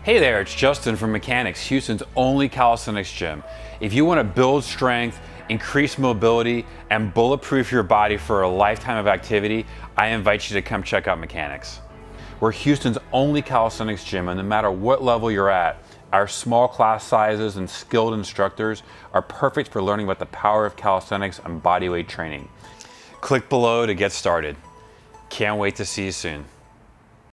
Hey there, it's Justin from Mekanix, Houston's only calisthenics gym. If you want to build strength, increase mobility, and bulletproof your body for a lifetime of activity, I invite you to come check out Mekanix. We're Houston's only calisthenics gym, and no matter what level you're at, our small class sizes and skilled instructors are perfect for learning about the power of calisthenics and bodyweight training. Click below to get started. Can't wait to see you soon.